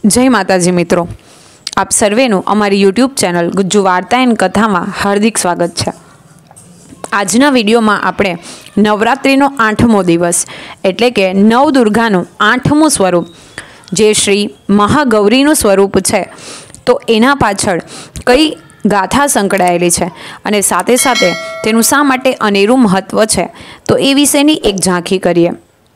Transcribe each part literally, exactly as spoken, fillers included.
जय माताजी मित्रों, आप सर्वेनु अमारी यूट्यूब चैनल गुज्जू वार्ता एंड कथा में हार्दिक स्वागत है। आजना विडियो में आपणे नवरात्रिनो आठमो दिवस एटले के नवदुर्गानुं आठमું स्वरूप जे श्री महागौरीनुं स्वरूप है तो एना पाछळ कई गाथा संकळायेली छे अने साथे साथे तेनुं शा माटे अनेरुं महत्व है तो ए विशेनी एक झांकी करीए।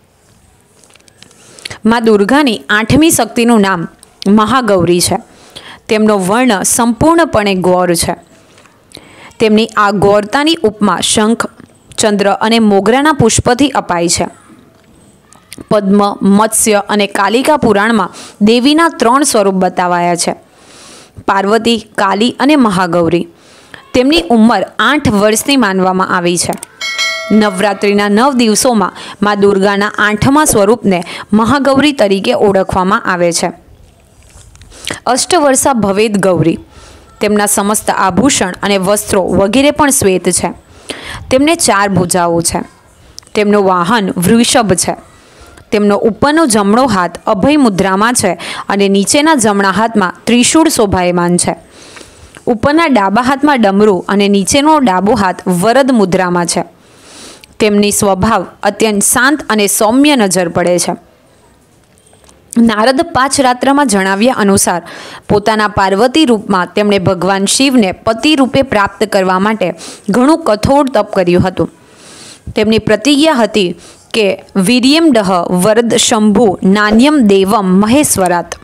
माँ दुर्गानी आठमी शक्तिनुं नाम महागौरी है। तेमनो वर्ण संपूर्णपणे गौर है। तेमनी आ गौरतानी उपमा शंख, चंद्र अने मोगराना पुष्पथी अपाई है। पद्म, मत्स्य अने कालिका पुराण में देवीना त्रण स्वरूप बतावाया है, पार्वती, काली अने महागौरी। तेमनी उम्र आठ वर्षनी मानवामां आवी है। नवरात्रिना नव दिवसों में माँ दुर्गाना आठमा स्वरूप ने महागौरी तरीके ओळखवामां आवे छे। अष्टवर्षा भवेद गौरी। तेमना समस्त आभूषण अने वस्त्रों वगैरे पण श्वेत छे। तेमने चार भुजाओ छे। तेमनो वाहन वृषभ छे। तेमनो उपरनो जमणो हाथ अभय मुद्रामां छे अने नीचेना जमणा हाथमां त्रिशूळ शोभायमान छे। उपरना डाबा हाथमां डमरू अने नीचेनो डाबो हाथ वरद मुद्रामां छे। तेमनी स्वभाव अत्यंत शांत अने सौम्य नजर पड़े छे। नारद पांच रात्र में जणाव्या अनुसार पोताना पार्वती रूप में तेमणे भगवान शिव ने पति रूपे प्राप्त करवा माटे घणुं कठोर तप कर्युं हतुं। तेमनी प्रतिज्ञा हती के वीर्यम दह वरद शंभु नान्यम देवम महेश्वरात्।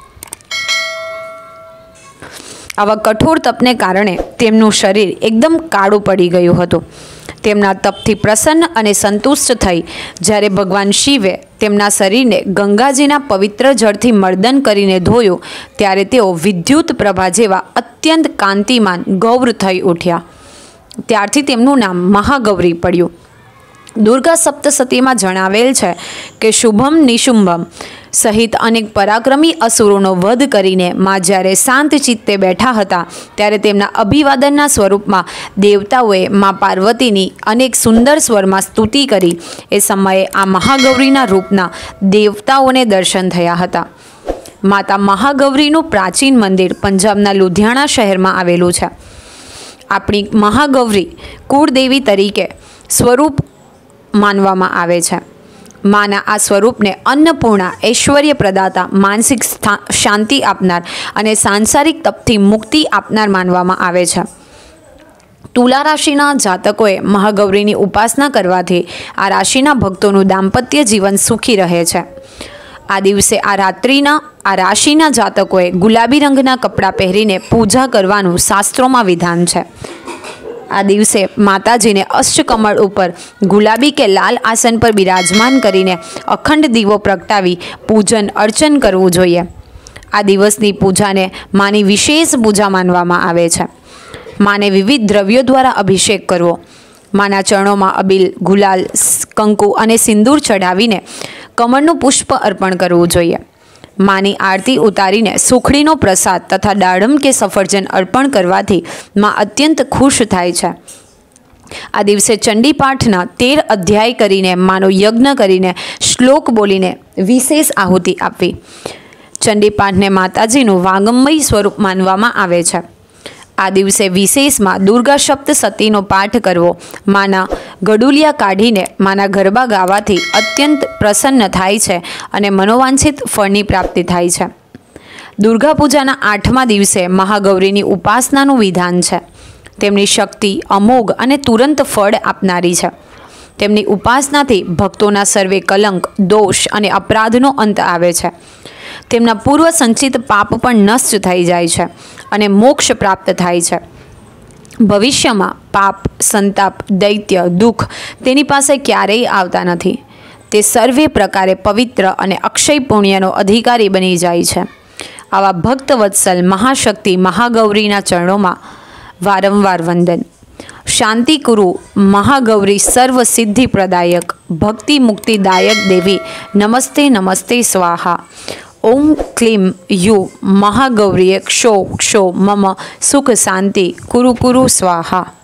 आवा कठोर तपने कारणे तेमनुं शरीर एकदम काळुं पड़ी गयुं हतुं। तेमना तपथी प्रसन्न अने संतुष्ट थई ज्यारे भगवान शिवे तेमना शरीरने गंगाजीना पवित्र जळथी मर्दन करीने धोयुं त्यारे तेओ विद्युत प्रभा जेवा अत्यंत कांतिमान गौर थई उठ्या। त्यारथी तेमनुं नाम महागौरी पड्युं। दुर्गा सप्तशती में जणावेल छे के शुभम निशुंभम सहित अनेक पराक्रमी असुरोनो वध करीने मां ज्यारे शांत चित्ते बैठा हता त्यारे तेमना अभिवादनना स्वरूपमां देवताओए मां पार्वतीनी अनेक सुंदर स्वरमां स्तुति करी। ए समये आ महागौरीना रूपना देवताओने दर्शन थया हता। माता महागौरीनुं प्राचीन मंदिर पंजाबना लुधियाणा शहेरमां आवेलुं छे। आपणी महागौरी कुळदेवी तरीके स्वरूप मानवामां आवे छे। माना आ स्वरूप ने अन्नपूर्णा, ऐश्वर्य प्रदाता, मानसिक शांति आपनार अने सांसारिक तपथी मुक्ति आपनार मानवामां आवे छे। तुला राशिना जातकोए महागौरीनी उपासना करवाथी आ राशिना भक्तोनुं दाम्पत्य जीवन सुखी रहे छे। आ दिवसे आ रात्रिना आ राशिना जातकोए गुलाबी रंगना कपड़ा पहेरीने पूजा करवानुं शास्त्रोमां विधान छे। आ दिवसे माताजी ने अष्टकमल उपर गुलाबी के लाल आसन पर बिराजमान करीने अखंड दीवो प्रगटावी पूजन अर्चन करवुं जोईए। आ दिवसनी पूजा ने मानी विशेष पूजा मानवामां आवे छे। माने विविध द्रव्यों द्वारा अभिषेक करवो, माना चरणोमां अबील, गुलाल, कंकु अने सिंदूर चढ़ावीने कमळनुं पुष्प अर्पण करवुं जोईए। मानी आरती उतारीने सुखड़ीनो प्रसाद तथा दाड़म के सफरजन अर्पण करवाथी मां अत्यंत खुश थाय छे। आ दिवसे चंडी पाठना तेर अध्याय करीने मानो यज्ञ करीने श्लोक बोलीने विशेष आहुति आपवी। चंडी पाठ ने माताजीनुं वांगमयी स्वरूप मानवामां आवे छे। आ दिवसे विशेष में दुर्गा सप्तशतीनो पाठ करवो, माना गडुलिया काढ़ीने माना गरबा गावाथी अत्यंत प्रसन्न थाय छे अने मनोवांछित फळनी प्राप्ति थाय छे। दुर्गा पूजाना आठमा दिवसे महागौरीनी उपासनानुं विधान छे। तेमनी शक्ति अमोघ अने तुरंत फळ आपनारी छे। तेमनी उपासनाथी भक्तोना सर्वे कलंक, दोष अने अपराधनो अंत आवे छे। तेमना पूर्व संचित पाप पण नष्ट थई जाय छे अने मोक्ष प्राप्त थाय छे। भविष्यमां पाप, संताप, दैत्य, दुख तेनी पासे क्यारेय आवता नथी। ते सर्वे प्रकारे पवित्र अने अक्षय पुण्यनो अधिकारी बनी जाय छे। आवा भक्तवत्सल महाशक्ति महागौरीना चरणोमां वारंवार वंदन। शांति कुरु महागौरी सर्व सिद्धि प्रदायक, भक्ति मुक्तिदायक देवी नमस्ते नमस्ते स्वाहा। ओम क्लीं यू महागौरी क्षो क्षो मम सुख शांति कुरु कुरु स्वाहा।